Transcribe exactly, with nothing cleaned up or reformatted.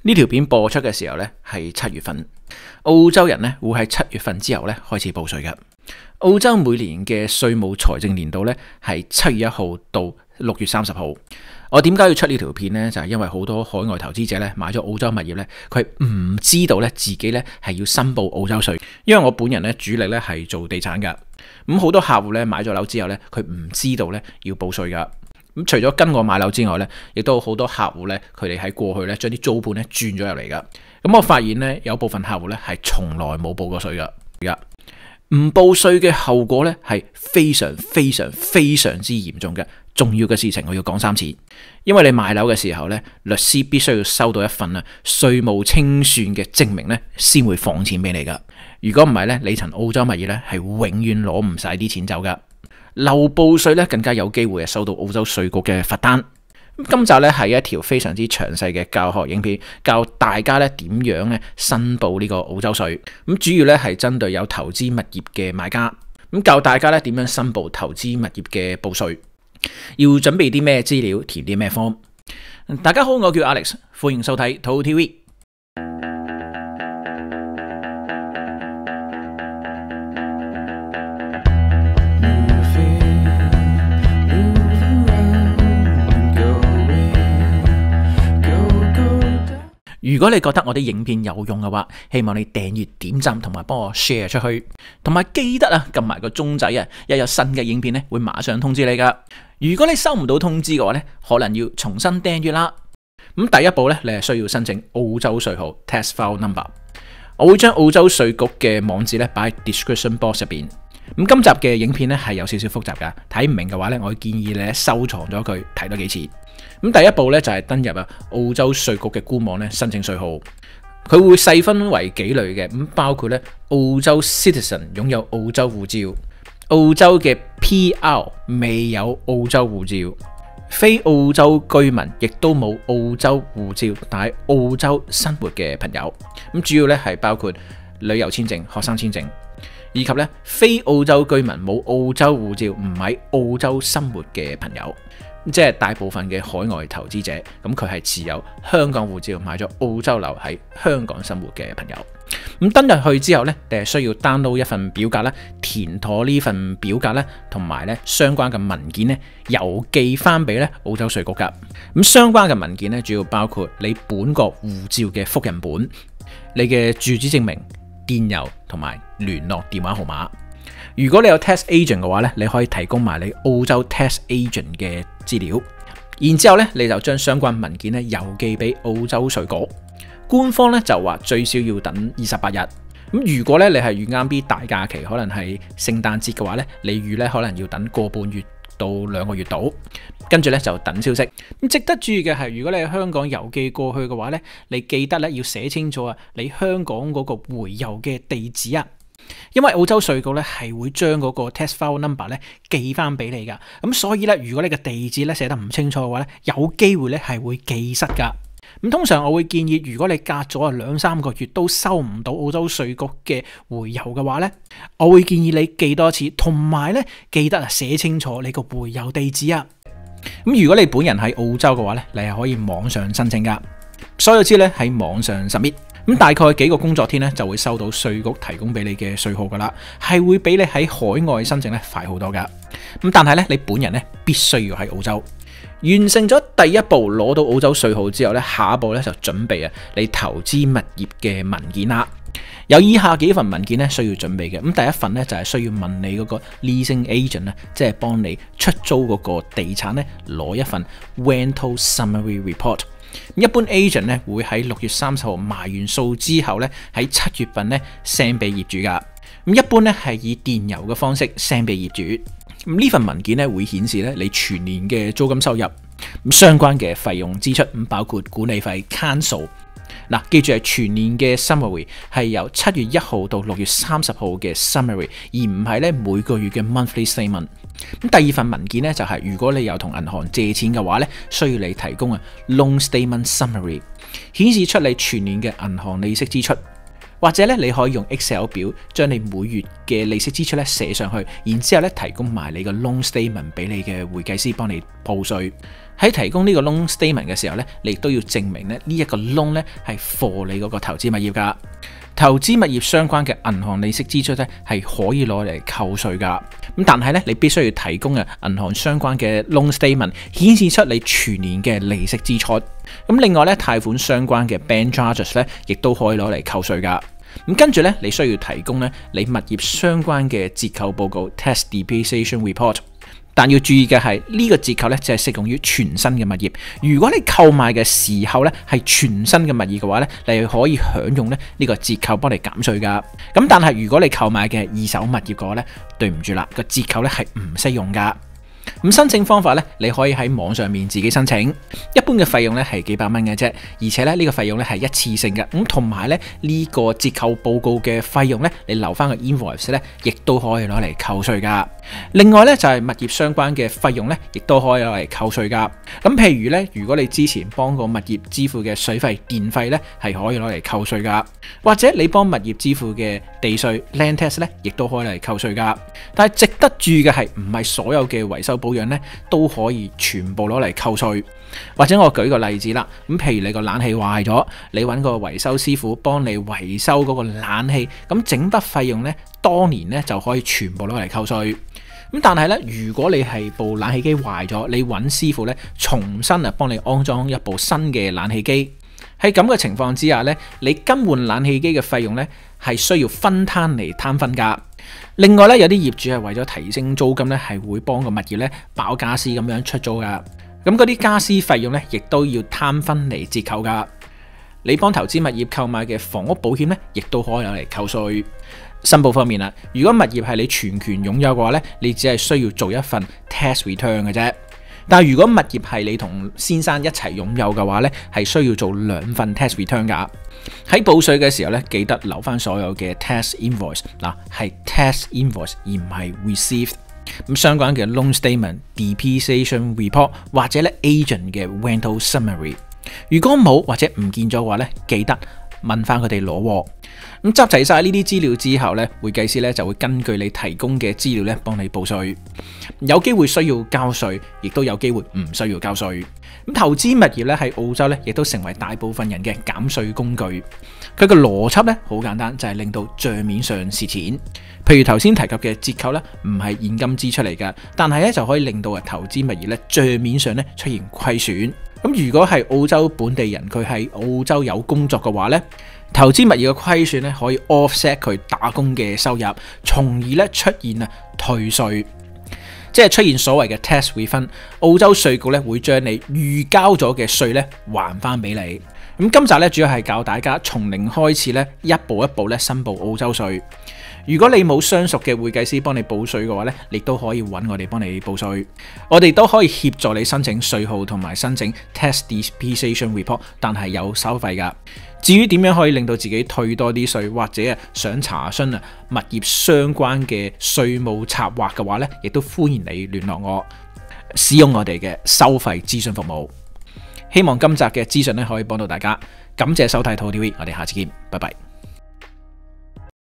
呢條片播出嘅時候呢，係七月份，澳洲人呢會喺七月份之後呢開始報稅嘅。澳洲每年嘅稅務財政年度呢係七月一號到六月三十號。我點解要出呢條片呢？就係因為好多海外投資者呢買咗澳洲物業呢，佢唔知道呢自己呢係要申報澳洲稅。因為我本人呢主力呢係做地產噶，咁好多客戶呢買咗樓之後呢，佢唔知道呢要報稅噶。咁除咗跟我買樓之外呢，亦都好多客戶呢，佢哋喺過去呢將啲租盤呢轉咗入嚟噶。咁我發現呢，有部分客戶呢係從來冇報過稅噶。唔報稅嘅後果呢係非常非常非常之嚴重嘅。重要嘅事情我要講三次，因為你買樓嘅時候呢，律師必須要收到一份啊稅務清算嘅證明呢，先會放錢俾你噶。如果唔係呢，你層澳洲物業呢係永遠攞唔晒啲錢走噶。漏報稅呢更加有機會係收到澳洲稅局嘅罰單。今集呢係一條非常之詳細嘅教學影片，教大家呢點樣呢申報呢個澳洲稅。咁主要呢係針對有投資物業嘅買家，咁教大家呢點樣申報投資物業嘅報稅。要準備啲咩資料，填啲咩 form。大家好，我叫 Alex， 歡迎收睇土 T V。如果你覺得我啲影片有用嘅話，希望你訂閱、點讚同埋幫我 share 出去，同埋記得啊撳埋個鐘仔啊，一有新嘅影片咧會馬上通知你噶。如果你收唔到通知嘅話咧，可能要重新訂閱啦。咁第一步咧，你係需要申請澳洲稅號 tax file number。我會將澳洲稅局嘅網址咧擺喺 description box 入邊。咁今集嘅影片咧係有少少複雜噶，睇唔明嘅話咧，我建議你收藏咗佢睇多幾次。咁第一步咧就係登入啊澳洲稅局嘅官網咧申請稅號，佢會細分為幾類嘅，咁包括咧澳洲 citizen 擁有澳洲護照，澳洲嘅 P R 未有澳洲護照，非澳洲居民亦都冇澳洲護照但係澳洲生活嘅朋友，咁主要咧係包括旅遊簽證、學生簽證，以及咧非澳洲居民冇澳洲護照唔喺澳洲生活嘅朋友。即係大部分嘅海外投資者，咁佢係持有香港護照買咗澳洲樓喺香港生活嘅朋友。咁登入去之後呢，你係需要 download 一份表格啦，填妥呢份表格咧，同埋咧相關嘅文件呢，郵寄翻俾咧澳洲稅局噶。咁相關嘅文件呢，主要包括你本國護照嘅複印本、你嘅住址證明、電郵同埋聯絡電話號碼。如果你有 tax agent 嘅話咧，你可以提供埋你澳洲 tax agent 嘅資料，然之後咧你就將相關文件咧郵寄俾澳洲稅局。官方咧就話最少要等二十八日。咁如果咧你係遇啱啲大假期，可能係聖誕節嘅話咧，你預咧可能要等個半月到兩個月到，跟住咧就等消息。咁值得注意嘅係，如果你喺香港郵寄過去嘅話咧，你記得咧要寫清楚啊，你香港嗰個回郵嘅地址啊。因為澳洲稅局咧係會將嗰個 tax file number 咧寄翻俾你噶，咁所以咧如果你嘅地址咧寫得唔清楚嘅話咧，有機會咧係會寄失噶。咁通常我會建議，如果你隔咗啊兩三個月都收唔到澳洲稅局嘅回郵嘅話咧，我會建議你寄多次，同埋咧記得啊寫清楚你個回郵地址啊。咁如果你本人喺澳洲嘅話咧，你係可以網上申請噶，所有資料喺網上 submit。咁大概幾個工作天咧就會收到稅局提供俾你嘅稅號噶啦，係會比你喺海外申請咧快好多噶。咁但係咧你本人咧必須要喺澳洲完成咗第一步，攞到澳洲稅號之後咧，下一步咧就準備啊你投資物業嘅文件啦。有以下幾份文件咧需要準備嘅。咁第一份咧就係需要問你嗰個 leasing agent 咧，即係幫你出租嗰個地產咧攞一份 rental summary report。一般 agent 咧會喺六月三十號賣完數之後咧，喺七月份咧 send 俾業主噶。咁一般咧係以電郵嘅方式 send 俾業主。咁呢份文件咧會顯示咧你全年嘅租金收入，咁相關嘅費用支出，咁包括管理費 council。嗱，記住係全年嘅 summary， 係由七月一號到六月三十號嘅 summary， 而唔係咧每個月嘅 monthly statement。咁第二份文件咧就係、是、如果你有同銀行借錢嘅話咧，需要你提供啊 loan statement summary， 顯示出你全年嘅銀行利息支出，或者咧你可以用 Excel 表將你每月嘅利息支出咧寫上去，然之後咧提供埋你個 loan statement 俾你嘅會計師幫你報稅。 喺提供呢個 loan statement 嘅時候咧，你亦都要證明咧呢一個 loan 咧係 for 你嗰個投資物業噶。投資物業相關嘅銀行利息支出咧係可以攞嚟扣稅噶。咁但係咧你必須要提供嘅銀行相關嘅 loan statement 顯示出你全年嘅利息支出。咁另外咧貸款相關嘅 bank charges 咧亦都可以攞嚟扣稅噶。咁跟住咧你需要提供咧你物業相關嘅折扣報告 tax depreciation report。但要注意嘅係呢個折扣咧，只係適用於全新嘅物業。如果你購買嘅時候咧係全新嘅物業嘅話咧，你可以享用咧呢個折扣幫你減稅噶。咁但係如果你購買嘅二手物業嘅話咧，對唔住啦，個折扣咧係唔適用噶。咁申請方法咧，你可以喺網上面自己申請，一般嘅費用咧係幾百蚊嘅啫，而且咧呢個費用咧係一次性嘅，咁同埋咧呢個折扣報告嘅費用咧，你留翻個 invoice 咧，亦都可以攞嚟扣稅噶。另外咧就係物業相關嘅費用咧，亦都可以攞嚟扣稅噶。咁譬如咧，如果你之前幫個物業支付嘅水費、電費咧，係可以攞嚟扣稅噶，或者你幫物業支付嘅地稅 land tax 咧，亦都可以嚟扣稅噶。但係值得注意嘅係，唔係所有嘅維修保養咧都可以全部攞嚟扣稅。或者我舉個例子啦，咁譬如你個冷氣壞咗，你揾個維修師傅幫你維修嗰個冷氣，咁整筆費用咧，當年咧就可以全部攞嚟扣稅。咁但係咧，如果你係部冷氣機壞咗，你揾師傅咧重新啊幫你安裝一部新嘅冷氣機，喺咁嘅情況之下咧，你更換冷氣機嘅費用咧係需要分攤嚟攤分噶。另外咧，有啲業主係為咗提升租金咧，係會幫個物業咧包家私咁樣出租噶。咁嗰啲家私費用咧，亦都要攤分嚟折扣噶。你幫投資物業購買嘅房屋保險咧，亦都可以攞嚟扣稅。申報方面啦，如果物業係你全權擁有嘅話咧，你只係需要做一份 tax return 嘅啫。但係如果物業係你同先生一齊擁有嘅話咧，係需要做兩份 tax return 噶。喺報稅嘅時候咧，記得留翻所有嘅 tax invoice， 嗱係 tax invoice 而唔係 receipt。咁相關嘅 loan statement、depreciation report 或者咧 agent 嘅 rental summary， 如果冇或者唔見咗嘅話咧，記得問翻佢哋攞喎。咁集齊晒呢啲資料之後咧，會計師咧就會根據你提供嘅資料咧幫你報稅。有機會需要交稅，亦都有機會唔需要交稅。咁投資物業咧喺澳洲咧，亦都成為大部分人嘅減稅工具。佢個邏輯咧好簡單，就係令到賬面上蝕錢。譬如頭先提及嘅折扣咧，唔係現金支出嚟噶，但係咧就可以令到啊投資物業咧賬面上咧出現虧損。咁如果係澳洲本地人，佢喺澳洲有工作嘅話咧，投資物業嘅虧損咧可以 offset 佢打工嘅收入，從而咧出現啊退稅，即係出現所謂嘅 tax refund。澳洲稅局咧會將你預交咗嘅稅咧還翻俾你。咁今集咧主要係教大家從零開始咧，一步一步咧申報澳洲稅。如果你冇相熟嘅會計師幫你報稅嘅話咧，你都可以揾我哋幫你報稅。我哋都可以協助你申請稅號同埋申請 tax depreciation report， 但係有收費噶。至於點樣可以令到自己退多啲稅，或者啊想查詢啊物業相關嘅稅務策劃嘅話咧，亦都歡迎你聯絡我，使用我哋嘅收費諮詢服務。希望今集嘅資訊咧可以幫到大家。感謝收睇 Total T V， 我哋下次見，拜拜。